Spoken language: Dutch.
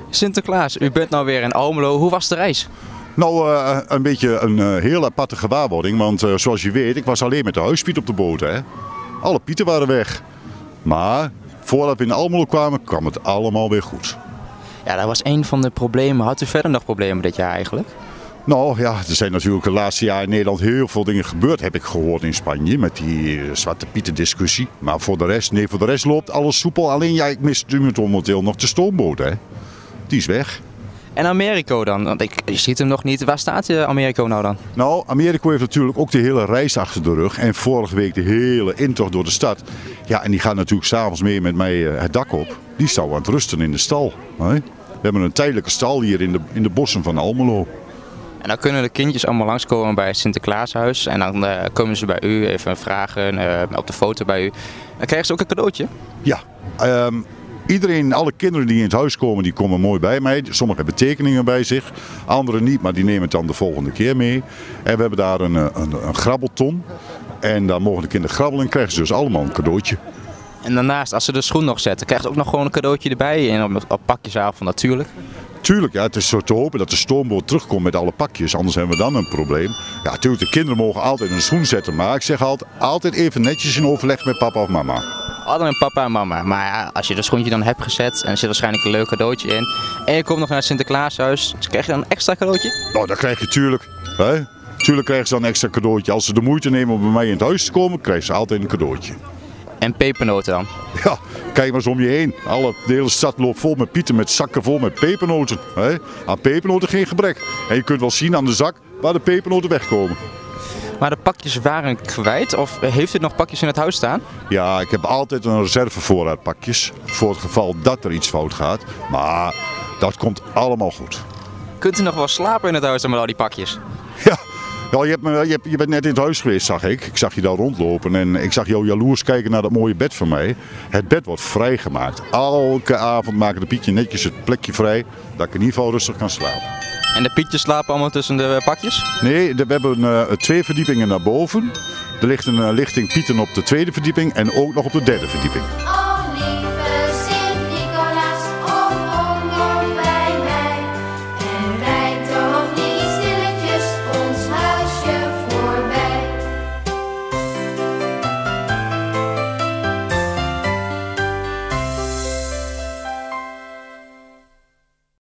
Sinterklaas, u bent nou weer in Almelo. Hoe was de reis? Nou, een beetje een heel aparte gewaarwording, want zoals je weet, ik was alleen met de huispiet op de boot. Hè? Alle pieten waren weg. Maar voordat we in Almelo kwamen, kwam het allemaal weer goed. Ja, dat was een van de problemen. Had u verder nog problemen dit jaar eigenlijk? Nou ja, er zijn natuurlijk de laatste jaren in Nederland heel veel dingen gebeurd, heb ik gehoord in Spanje, met die Zwarte Pieten discussie. Maar voor de rest loopt alles soepel. Alleen ja, ik mis nu momenteel nog de stoomboot, hè. Die is weg. En Americo dan? Want je ziet hem nog niet. Waar staat Americo nou dan? Nou, Americo heeft natuurlijk ook de hele reis achter de rug. En vorige week de hele intocht door de stad. Ja, en die gaat natuurlijk s'avonds mee met mij het dak op. Die staat aan het rusten in de stal. Hè? We hebben een tijdelijke stal hier in de bossen van Almelo. En dan kunnen de kindjes allemaal langskomen bij het Sinterklaashuis. En dan komen ze bij u even vragen op de foto bij u. Dan krijgen ze ook een cadeautje? Ja, iedereen, alle kinderen die in het huis komen, die komen mooi bij mij. Sommigen hebben tekeningen bij zich, anderen niet, maar die nemen het dan de volgende keer mee. En we hebben daar een grabbelton. En daar mogen de kinderen grabbelen en krijgen ze dus allemaal een cadeautje. En daarnaast, als ze de schoen nog zetten, krijgt ze ook nog gewoon een cadeautje erbij. En op pakjesavond natuurlijk. Tuurlijk, ja, het is zo te hopen dat de stoomboot terugkomt met alle pakjes, anders hebben we dan een probleem. Ja, natuurlijk, de kinderen mogen altijd een schoen zetten, maar ik zeg altijd even netjes in overleg met papa of mama. Altijd met papa en mama. Maar ja, als je dat schoentje dan hebt gezet en er zit waarschijnlijk een leuk cadeautje in. En je komt nog naar het Sinterklaashuis, dus krijg je dan een extra cadeautje? Nou, dat krijg je tuurlijk. Hè? Tuurlijk krijgen ze dan een extra cadeautje. Als ze de moeite nemen om bij mij in het huis te komen, krijgen ze altijd een cadeautje. En pepernoten dan? Ja, kijk maar eens om je heen. De hele stad loopt vol met pieten, met zakken vol met pepernoten. Hè? Aan pepernoten geen gebrek. En je kunt wel zien aan de zak waar de pepernoten wegkomen. Maar de pakjes waren kwijt, of heeft u nog pakjes in het huis staan? Ja, ik heb altijd een reservevoorraad pakjes. Voor het geval dat er iets fout gaat. Maar dat komt allemaal goed. Kunt u nog wel slapen in het huis dan met al die pakjes? Ja. Ja, je bent net in het huis geweest, zag ik. Ik zag je daar rondlopen en ik zag jou jaloers kijken naar dat mooie bed van mij. Het bed wordt vrijgemaakt. Elke avond maken de pietje netjes het plekje vrij, dat ik in ieder geval rustig kan slapen. En de pietjes slapen allemaal tussen de pakjes? Nee, we hebben 2 verdiepingen naar boven. Er ligt een lichting pieten op de 2e verdieping en ook nog op de 3e verdieping.